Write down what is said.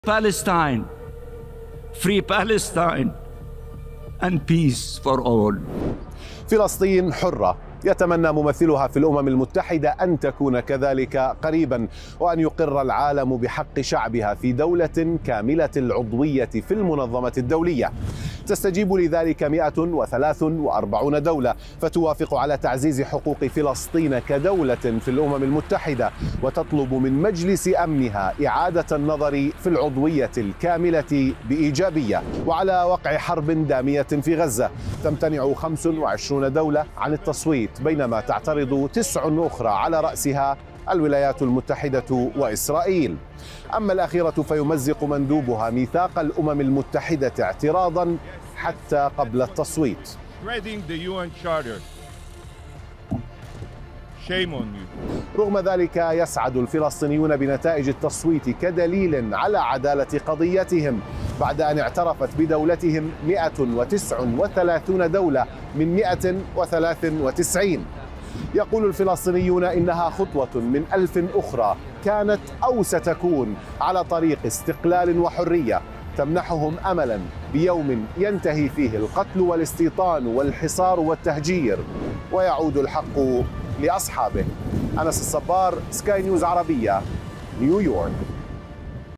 Palestine, free Palestine, and peace for all. فلسطين حرة، يتمنى ممثلها في الأمم المتحدة أن تكون كذلك قريبا، وأن يقر العالم بحق شعبها في دولة كاملة العضوية في المنظمة الدولية. تستجيب لذلك 143 دولة، فتوافق على تعزيز حقوق فلسطين كدولة في الأمم المتحدة، وتطلب من مجلس أمنها إعادة النظر في العضوية الكاملة بإيجابية. وعلى وقع حرب دامية في غزة تمتنع 25 دولة عن التصويت، بينما تعترض 9 أخرى على رأسها الولايات المتحدة وإسرائيل. أما الأخيرة فيمزق مندوبها ميثاق الأمم المتحدة اعتراضا حتى قبل التصويت. رغم ذلك يسعد الفلسطينيون بنتائج التصويت كدليل على عدالة قضيتهم، بعد أن اعترفت بدولتهم 139 دولة من 193. يقول الفلسطينيون إنها خطوة من 1000 أخرى كانت أو ستكون على طريق استقلال وحرية، تمنحهم أملا بيوم ينتهي فيه القتل والاستيطان والحصار والتهجير، ويعود الحق لأصحابه. أنس الصبار، سكاي نيوز عربية، نيويورك.